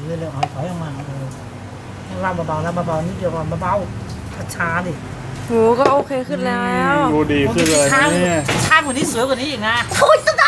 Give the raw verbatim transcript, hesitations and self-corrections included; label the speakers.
Speaker 1: เรื่อยๆถอยถอยออกมาเออลากเบาๆแล้วเบาๆนิดเดียวก่อนเบาๆช้าๆดิ
Speaker 2: โหก็โอเคขึ้นแล้ว
Speaker 3: ดูดีขึ้นเลยเนี่ย
Speaker 1: ช้ากว่านี้สวยกว่านี้อีกนะ
Speaker 4: โอ้ยตั้งแต่